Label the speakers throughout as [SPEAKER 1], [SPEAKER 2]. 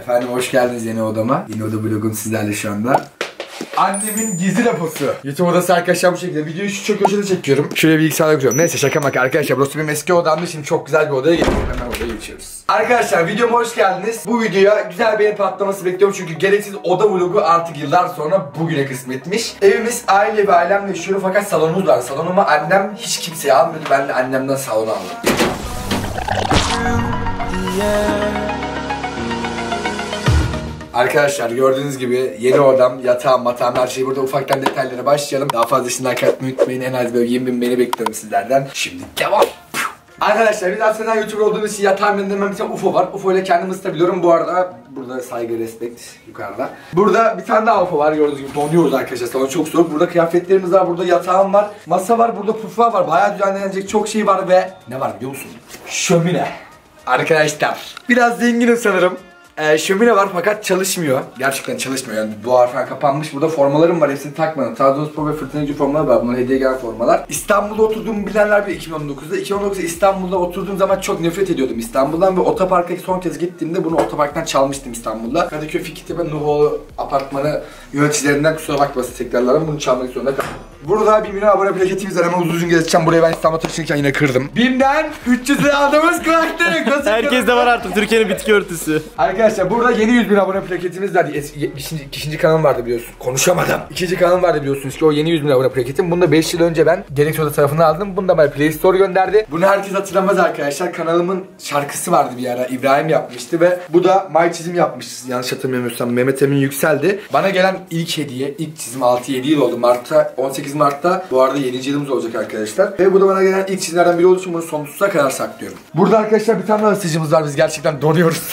[SPEAKER 1] Efendim hoş geldiniz yeni odama. Yeni oda vlogum sizlerle şu anda. Annemin gizli deposu. YouTube odası arkadaşlar bu şekilde. Videoyu şu çok köşede çekiyorum. Şöyle bilgisayarda kuruyorum. Neyse şaka maka arkadaşlar. Burası benim eski odamdı. Şimdi çok güzel bir odaya geçiyorum. Hemen odaya geçiyoruz. Arkadaşlar videoma hoş geldiniz. Bu videoya güzel beğeni patlaması bekliyorum. Çünkü gereksiz oda vlogu artık yıllar sonra bugüne kısmetmiş. Evimiz aile ve ailemle yaşıyorum fakat salonumuz var. Salonuma annem hiç kimseye almıyordu. Ben de annemden salonu aldım. Arkadaşlar gördüğünüz gibi yeni odam, yatağım, matağım, her şey burada. Ufaktan detaylara başlayalım. Daha fazla işini atmayı unutmayın. En az böyle 20.000 beni bekliyorum sizlerden. Şimdi devam. Arkadaşlar biz aslında YouTuber olduğumuz için yatağım yanında bir tane UFO var. UFO ile kendimi ısıtabiliyorum. Bu arada burada saygı, respekt yukarıda. Burada bir tane daha UFO var. Gördüğünüz gibi donuyoruz arkadaşlar. Salon çok soğuk. Burada kıyafetlerimiz var. Burada yatağım var. Masa var. Burada puflar var. Bayağı düzenlenecek çok şey var ve ne var biliyor musun? Şömine. Arkadaşlar biraz zenginim sanırım. Şömine var fakat çalışmıyor. Gerçekten çalışmıyor yani duvar falan kapanmış. Burada formalarım var, hepsini takmadım. Trabzonspor ve Fırtınacı formalar var. Bunlar hediye gelen formalar. İstanbul'da oturduğumu bilenler bir 2019'da. 2019'da İstanbul'da oturduğum zaman çok nefret ediyordum İstanbul'dan ve otoparka son kez gittiğimde bunu otoparktan çalmıştım İstanbul'da. Kadıköy Fikirtepe Nuhoğlu apartmanı yöneticilerinden kusura bakmasın tekrarlarım, bunu çalmak zorunda kaldım. Burada 1 milyon abone plaketimiz var, hemen uzun geçeceğim. Buraya ben İstanbul'a taşınırken yine kırdım. BİM'den 300 lira aldığımız kulaklık.
[SPEAKER 2] Herkes de var artık Türkiye'nin bitki örtüsü.
[SPEAKER 1] Arkadaşlar burada yeni 100.000 abone plaketimiz var. İkinci kanalım vardı biliyorsun. Konuşamadım. İkinci kanalım vardı biliyorsunuz ki o yeni 100.000 abone plaketim. Bunu da 5 yıl önce ben Gereksiz Oda tarafından aldım. Bunu da bana Play Store gönderdi. Bunu herkes hatırlamaz arkadaşlar. Kanalımın şarkısı vardı bir ara. İbrahim yapmıştı ve bu da My Çizim yapmıştı. Yanlış hatırlamıyorsam Mehmet Emin Yüksel'di. Bana gelen ilk hediye, ilk çizim 6-7 yıl oldu. 18 Mart'ta bu arada 7. yılımız olacak arkadaşlar. Ve bu da bana gelen ilk çizimlerden biri olduğu için bunu sonsuza kadar saklıyorum. Burada arkadaşlar bir tane daha ısıtıcımız var. Biz gerçekten donuyoruz.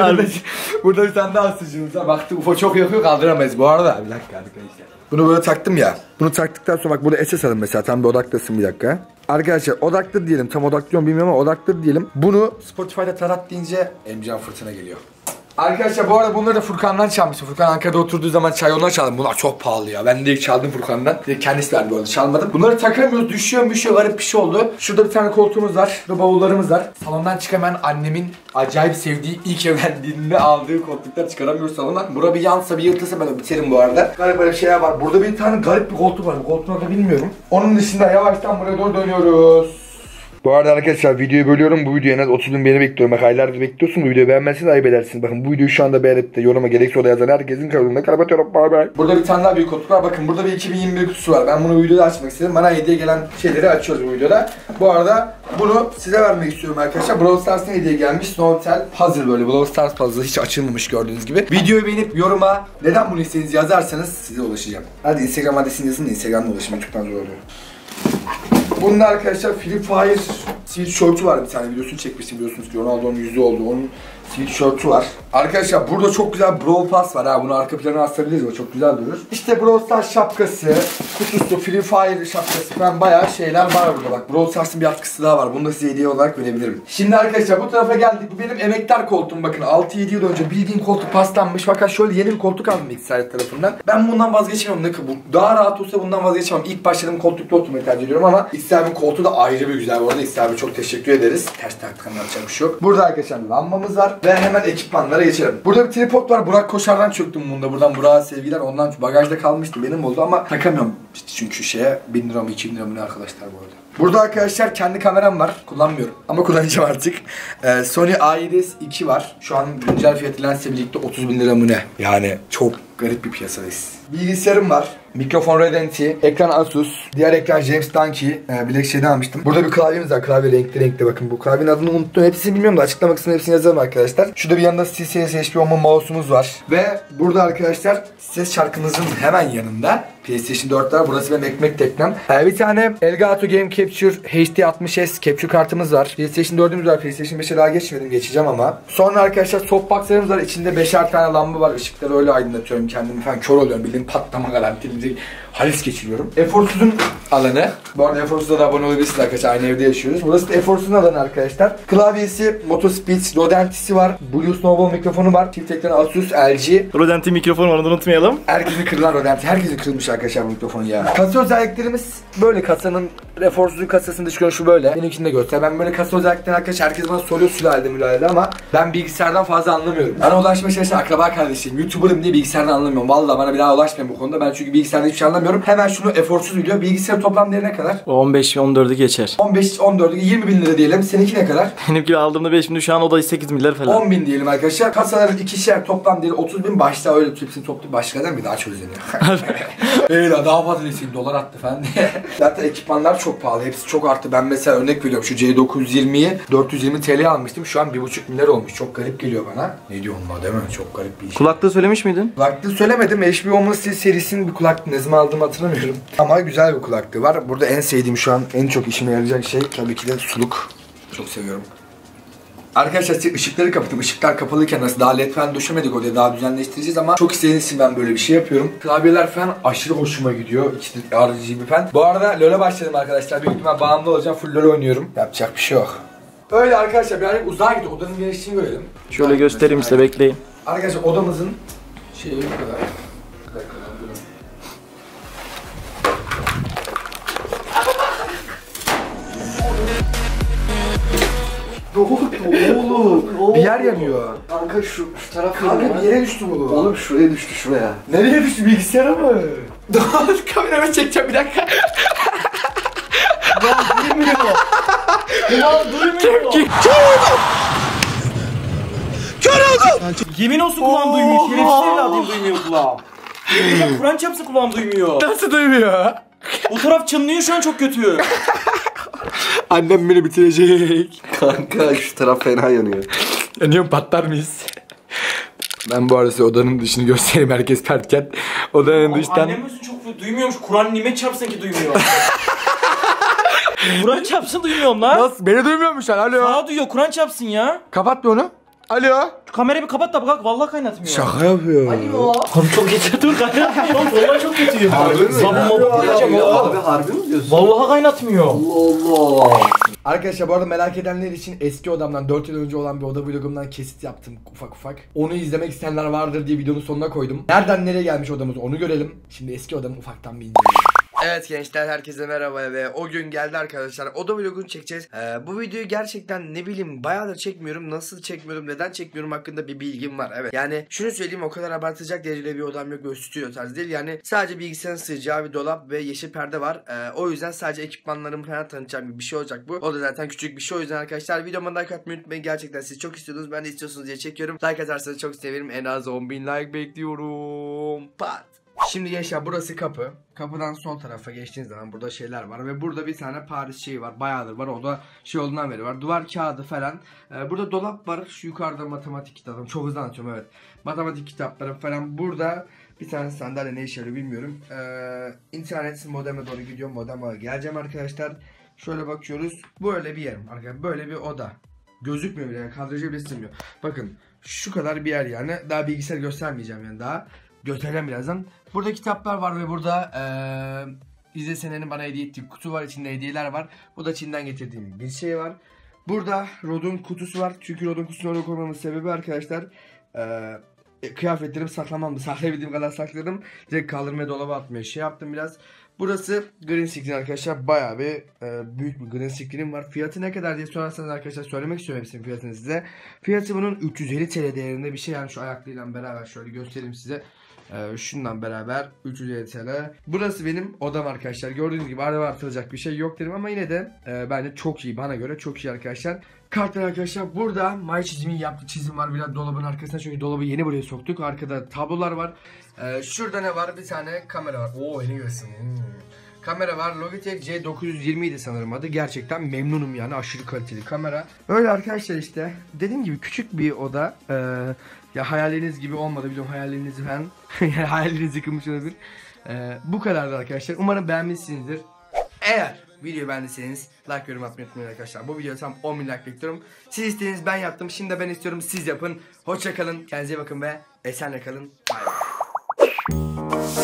[SPEAKER 1] Burada bir tane daha ısıtıcımız var. Baktık UFO çok yakıyor, kaldıramayız bu arada. Bir dakika arkadaşlar. Bunu böyle taktım ya. Bunu taktıktan sonra bak burada SS alın mesela. Tam bir odaklasın bir dakika. Arkadaşlar odaklı diyelim. Tam odaklıyor bilmiyorum ama odaklı diyelim. Bunu Spotify'da tarat deyince Emcan Fırtına geliyor. Arkadaşlar bu arada bunları da Furkan'dan çalmıştım. Furkan Ankara'da oturduğu zaman çay ondan çaldım. Bunlar çok pahalı ya. Ben de çaldım Furkan'dan. Kendisi verdi bu arada, çalmadım. Bunları takamıyoruz. Düşüyor garip bir şey oldu. Şurada bir tane koltuğumuz var. Şurada bavullarımız var. Salondan çıkamayan annemin acayip sevdiği, ilk evlendiğinde aldığı koltuklar çıkaramıyoruz salondan. Bura bir yansa bir yırtılsa ben biterim bu arada. Garip böyle şeyler var. Burada bir tane garip bir koltuk var. Bu koltuğunu da bilmiyorum. Onun dışında yavaştan buraya doğru dönüyoruz. Bu arada arkadaşlar videoyu bölüyorum. Bu videoya en az 30.000 beğeni bekliyorum. Bak aylardır bekliyorsun. Bu videoyu beğenmezseniz ayıp edersiniz. Bakın bu videoyu şu anda beğenip de yoruma Gereksiz Oda yazan herkesin kanalına kapatıyorum. Bay bay. Burada bir tane daha büyük koltuk var. Bakın burada bir 2021 kutusu var. Ben bunu videoda açmak istedim. Bana hediye gelen şeyleri açıyoruz bu videoda. Bu arada bunu size vermek istiyorum arkadaşlar. Brawl Stars'ın hediye gelmiş. Snowtel Puzzle böyle. Brawl Stars Puzzle hiç açılmamış gördüğünüz gibi. Videoyu beğenip yoruma neden bunu istediğinizi yazarsanız size ulaşacağım. Hadi Instagram adresini yazın da Instagram'da ulaşım. YouTube'dan zor oluyor. Bunda arkadaşlar Philip Fire sweatshirt'ü var, bir tane videosunu çekmiştim biliyorsunuz ki Ronaldo'nun yüzü oldu, onun sweatshirt'ü var. Arkadaşlar burada çok güzel Brawl Pass var ha, bunu arka plana asabiliriz, o çok güzel durur. İşte Brawl Stars şapkası, kutusu, Philip Fire şapkası falan bayağı şeyler var burada bak. Brawl Stars'ın bir atkısı daha var, bunu da size hediye olarak verebilirim. Şimdi arkadaşlar bu tarafa geldik, bu benim emektar koltuğum, bakın 6-7 yıl önce bildiğin koltuk paslanmış fakat şöyle yeni bir koltuk aldım bilgisayar tarafından. Ben bundan vazgeçemem, bu daha rahat olsa bundan vazgeçemem. İlk başladığım koltukta oturmayı tercih ediyorum ama İslam'ın koltuğu da ayrı bir güzel. Bu arada İslam'a çok teşekkür ederiz. Ters taktık ama yapacak bir şey yok. Burada arkadaşlar lambamız var ve hemen ekipmanlara geçelim. Burada bir tripod var. Burak Koşar'dan çöktüm bunda. Buradan Burak'a sevgiler. Ondan bagajda kalmıştı. Benim oldu ama takamıyorum. Çünkü şeye 1000 lira mı 2000 lira mı ne arkadaşlar bu arada. Burada arkadaşlar kendi kameram var. Kullanmıyorum ama kullanacağım artık. Sony A7S2 var. Şu an güncel fiyatı lensle birlikte 30.000 lira mı ne? Yani çok garip bir piyasadayız. Bilgisayarım var. Mikrofon Redenti, ekran Asus, diğer ekran James Dunkey, bilek şeyden almıştım. Burada bir klavyemiz var, klavye renkli bakın. Bu klavyenin adını unuttum, hepsini bilmiyorum da açıklama kısmına hepsini yazarım arkadaşlar. Şurada bir yanında TCS HP10 mouse'umuz var. Ve burada arkadaşlar ses şarkımızın hemen yanında PlayStation 4 var. Burası benim ekmek teknem. Bir tane Elgato Game Capture HD 60S capture kartımız var. PlayStation 4'ümüz var. PlayStation 5'e daha geçmedim, geçeceğim ama. Sonra arkadaşlar softbox'larımız var. İçinde 5'er tane lamba var. Işıkları öyle aydınlatıyorum kendimi falan, kör oluyorum. Bildiğin patlama garantili. halis geçiriyorum. Eforsuz'un alanı. Bu arada Eforsuz'a da abone olabilirsiniz arkadaşlar. Aynı evde yaşıyoruz. Burası da Eforsuz'un alanı arkadaşlar. Klavyesi, Motospeed, Rodentisi var. Blue Snowball mikrofonu var. Çift ekran Asus, LG.
[SPEAKER 2] Rodenti mikrofonu var, onu unutmayalım.
[SPEAKER 1] Herkesin kırılan Rodenti. Herkesin kırılmış arkadaşlar bu mikrofon ya. Kasa özelliklerimiz böyle. Kasanın Eforsuz'un kasasının dış görünüşü böyle. Benimkini de göster. Ben böyle kasa özelliklerini arkadaşlar herkes bana soruyor sülalede mülalede ama ben bilgisayardan fazla anlamıyorum. Bana ulaşmaya çalışan akraba kardeşim, YouTuber'ım diye bilgisayardan anlamıyorum. Vallahi bana bir daha ulaşmayın bu konuda. Ben çünkü bilgisayardan hiçbir şey anlamıyorum. Hemen şunu Eforsuz biliyor. Bilgisayar toplam değeri ne kadar?
[SPEAKER 2] 15-14'ü geçer.
[SPEAKER 1] 15-14'ü 20 bin lira diyelim. Seninki ne kadar?
[SPEAKER 2] Benimki aldığımda 5 bin, şu an o da 8 milyar falan.
[SPEAKER 1] 10 bin diyelim arkadaşlar. Kasaların ikişer toplam değeri 30 bin. Başta öyle hepsini toplu başkadan bir daha çözülüyor. Daha fazla deseyim dolar attı falan diye. Zaten ekipmanlar çok pahalı. Hepsi çok arttı. Ben mesela örnek veriyorum. Şu C920'yi 420 TL almıştım. Şu an 1,5 milyar olmuş. Çok garip geliyor bana. Ne diyorsun la değil mi? Çok garip bir iş.
[SPEAKER 2] Kulaklığı söylemiş miydin?
[SPEAKER 1] Kulaklığı söylemedim. HP Woman serisinin bir kulaklığı ne zaman aldığımı hatırlamıyorum. Ama güzel bir kulaklığı var. Burada en sevdiğim şu an en çok işime yarayacak şey tabii ki de suluk. Çok seviyorum. Arkadaşlar size ışıkları kapattım. Işıklar kapalıyken nasıl daha led falan döşemedik oraya, daha düzenleştireceğiz ama çok istediğiniz için ben böyle bir şey yapıyorum. Klavyeler falan aşırı hoşuma gidiyor. İkisi RGB falan. Bu arada LoL'e başladım arkadaşlar. Büyük ihtimal bağımlı olacağım. Full LoL oynuyorum. Yapacak bir şey yok. Öyle arkadaşlar birazcık uzağa gidiyor. Odanın genişliğini görelim.
[SPEAKER 2] Şöyle göstereyim size, bekleyin.
[SPEAKER 1] Arkadaşlar odamızın şeyi bu kadar. Bir dakika durun. Oğlum bir yer yanıyor.
[SPEAKER 3] Kanka şu taraf
[SPEAKER 1] Kanka bir yere düştü bu.
[SPEAKER 3] Oğlum şuraya düştü, şuraya.
[SPEAKER 1] Nereye düştü, bilgisayara mı? Kamerama çekeceğim bir dakika.
[SPEAKER 2] Ulan duymuyor. Ulan duymuyor.
[SPEAKER 1] Kör oldum.
[SPEAKER 2] Yemin olsun kulağım duymuyor. Şerefsiz evladım duymuyor kulağım. Yemin Kur'an çarpsa kulağım duymuyor.
[SPEAKER 1] Nasıl duymuyor?
[SPEAKER 2] O taraf çınlıyor şu an, çok kötü.
[SPEAKER 1] Annem beni bitirecek.
[SPEAKER 3] Kanka şu taraf fena yanıyor.
[SPEAKER 1] Yanıyorum, patlar mıyız? Ben bu arada size odanın dışını göstereyim, herkes pertken. Odanın dıştan...
[SPEAKER 2] Annem olsun çok duymuyormuş. Kur'an nimet çarpsın ki duymuyor. Kur'an çarpsın duymuyorum lan.
[SPEAKER 1] Nasıl? Beni duymuyormuş lan, alo.
[SPEAKER 2] Sağa duyuyor, Kur'an çarpsın ya.
[SPEAKER 1] Kapat bir onu. Alo.
[SPEAKER 2] Şu kamerayı bir kapat da bak, vallahi kaynatmıyor.
[SPEAKER 1] Şaka yapıyor.
[SPEAKER 2] Alo. Abi çok kötü, dur kaynatmıyor. Vallahi çok kötü.
[SPEAKER 3] Harbi mi?
[SPEAKER 2] Abi
[SPEAKER 3] harbi mi diyorsun?
[SPEAKER 2] vallahi kaynatmıyor.
[SPEAKER 3] Allah Allah.
[SPEAKER 1] Arkadaşlar bu arada merak edenler için eski odamdan 4 yıl önce olan bir oda vlogumdan kesit yaptım ufak ufak. Onu izlemek isteyenler vardır diye videonun sonuna koydum. Nereden nereye gelmiş odamız onu görelim. Şimdi eski odamı ufaktan bir inceleyelim. Evet gençler, herkese merhaba ve o gün geldi arkadaşlar. Oda vlogunu çekeceğiz. Bu videoyu gerçekten ne bileyim bayağıdır çekmiyorum. Nasıl çekmiyorum, neden çekmiyorum hakkında bir bilgim var. Evet. Yani şunu söyleyeyim, o kadar abartacak derecede bir odam yok, böyle stüdyo tarzı değil. Yani sadece bilgisayarın sığacağı bir dolap ve yeşil perde var. O yüzden sadece ekipmanlarımı falan tanıtacağım gibi bir şey olacak bu. O da zaten küçük bir şey, o yüzden arkadaşlar videoma like atmayı unutmayın. Gerçekten siz çok istiyordunuz, ben de istiyorsunuz diye çekiyorum. Like atarsanız çok sevinirim. En az 10.000 like bekliyorum. Pat. Şimdi gençler burası kapı. Kapıdan sol tarafa geçtiğiniz zaman burada şeyler var ve burada bir tane Paris şeyi var. Bayağıdır var. O da şey olduğundan beri var. Duvar kağıdı falan. Burada dolap var. Şu yukarıda matematik kitabım. Çok hızlı anlatıyorum, evet. Matematik kitapları falan. Burada bir tane sandalye ne işe yarıyor bilmiyorum. İnternet modeme doğru gidiyorum. Modeme geleceğim arkadaşlar. Şöyle bakıyoruz. Böyle bir yerim arkadaşlar. Böyle bir oda. Gözükmüyor bile. Yani kadrajı bile sığmıyor. Bakın şu kadar bir yer yani. Daha bilgisayar göstermeyeceğim yani daha. Göstereceğim birazdan. Burada kitaplar var ve burada İzlesenlerin bana hediye ettiği kutu var. İçinde hediyeler var. Bu da Çin'den getirdiğim bir şey var. Burada Rod'un kutusu var. Çünkü Rod'un kutusunu oraya koymamın sebebi arkadaşlar kıyafetlerimi saklamamdı. Saklayabildiğim kadar sakladım. Direkt kaldırmaya, dolaba atmaya şey yaptım biraz. Burası green screen arkadaşlar. Bayağı bir büyük bir green screen var. Fiyatı ne kadar diye sorarsanız arkadaşlar söylemek istiyorum hepsinin fiyatını size. Fiyatı bunun 350 TL değerinde bir şey. Yani şu ayaklığıyla beraber şöyle göstereyim size. Şundan beraber 350 TL. Burası benim odam arkadaşlar. Gördüğünüz gibi araba artıracak bir şey yok derim ama yine de bence çok iyi. Bana göre çok iyi arkadaşlar. Kartlar arkadaşlar. Burada My çizimin yaptığı çizim var. Biraz dolabın arkasına, çünkü dolabı yeni buraya soktuk. Arkada tablolar var. Şurada ne var? Bir tane kamera var. Oo, yeni görsün. Kamera var. Logitech C920 idi sanırım adı. Gerçekten memnunum yani. Aşırı kaliteli kamera. Öyle arkadaşlar işte. Dediğim gibi küçük bir oda. Ya hayalleriniz gibi olmadı. Biliyorum hayallerinizi ben. Hayalleriniz yıkılmış olabilir. Bu kadardı arkadaşlar. Umarım beğenmişsinizdir. Eğer videoyu beğendiyseniz like, yorum atmayı unutmayın arkadaşlar. Bu videoya tam 10.000 like bekliyorum. Siz istediğiniz, ben yaptım. Şimdi ben istiyorum, siz yapın. Hoşça kalın. Kendinize iyi bakın ve esenle kalın. Bye.